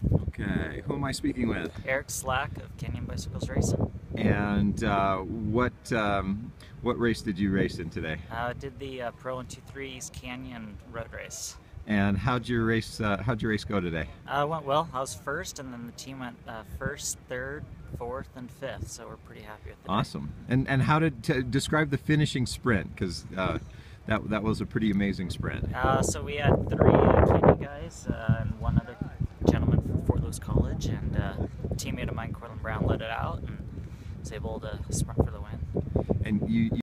Okay, who am I speaking with? Erik Slack of Canyon Bicycles Racing. And what race did you race in today? Did the Pro 123 East Canyon road race. And how'd your race go today? It went well. I was first, and then the team went first, third, fourth, and fifth. So we're pretty happy with it. Awesome. And how did describe the finishing sprint? Because that was a pretty amazing sprint. So we had three Canyon guys and one other gentleman from Fort Lewis College, and a teammate of mine, Cortland Brown, led it out and was able to sprint for the win. And you